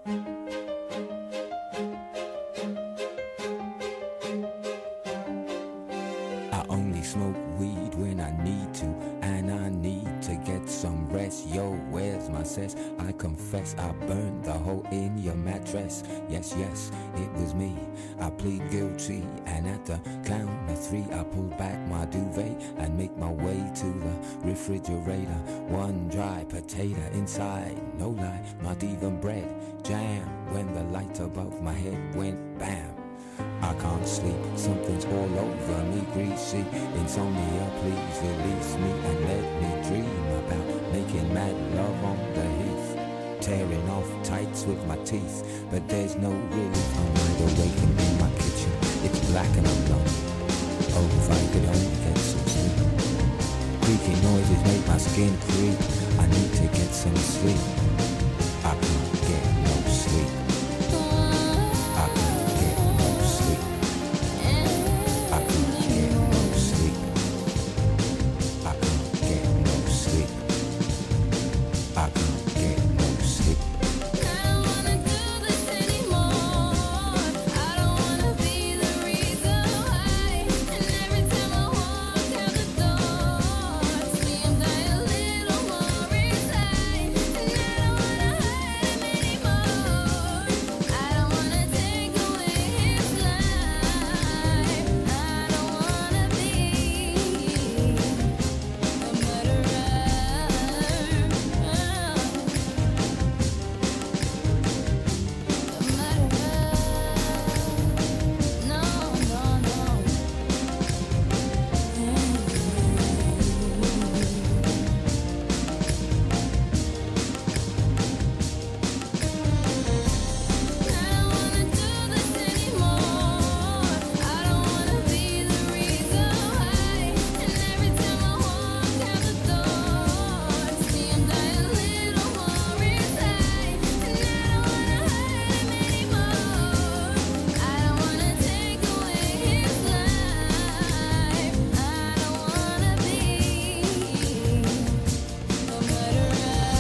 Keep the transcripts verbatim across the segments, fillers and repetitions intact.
I only smoke weed when I need to, and I need to get some rest. Yo, where's my cess? I confess I burned the hole in your mattress. Yes, yes, it was me. I plead guilty, and at the count of three I pull back my duvet and make my way to the refrigerator. One dry potato inside, no lie, not even bread. Jam when the light above my head went bam. I can't sleep, something's all over me, greasy. Insomnia, please release me and let me dream about making mad love on the heath, tearing off tights with my teeth. But there's no relief, I'm wide awake and in my kitchen. It's black and I'm lonely. Oh, if I could only get some sleep. Creaky noises make my skin creep. I need to get some sleep. I can't get no sleep. I can't get no sleep. I can't get no sleep. I can't get no sleep. I can't get no sleep. I don't wanna do this anymore. I don't wanna be the reason why. And every time I walk out the door, see him die a little more inside. And I don't wanna hurt him anymore. I don't wanna take away his life. I don't wanna be a murderer. No, no, no. I don't wanna do this anymore. I don't wanna be the reason why. And every time I walk out the door, see him die a little more inside. And I don't wanna hurt him anymore. I don't wanna take away his life. I don't wanna be a murderer.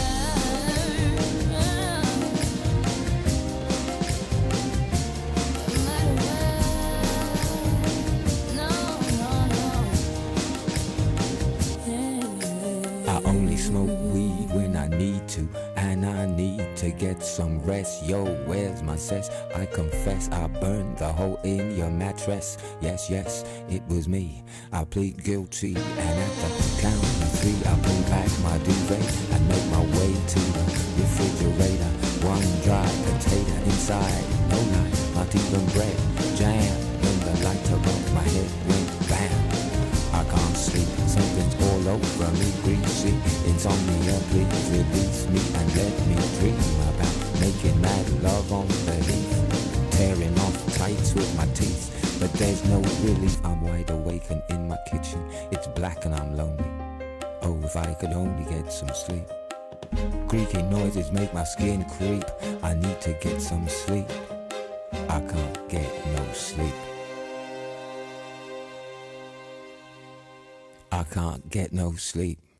I only smoke weed when I need to, and I need to get some rest. Yo, where's my cess? I confess I burned the hole in your mattress. Yes, yes, it was me. I plead guilty, and at the count of three I pull back my duvet and make my way to the refrigerator. One dry potato inside, no lie, not even bread. Jam when the light above my head went bam. I can't sleep, something's all over me, greasy. Insomnia, please release me and let me dream about making mad love on the heath, tearing off tights with my teeth. But there's no relief, I'm wide awake and in my kitchen. It's black and I'm lonely. Oh, if I could only get some sleep. Creaky noises make my skin creep. I need to get some sleep. I can't get no sleep. I can't get no sleep.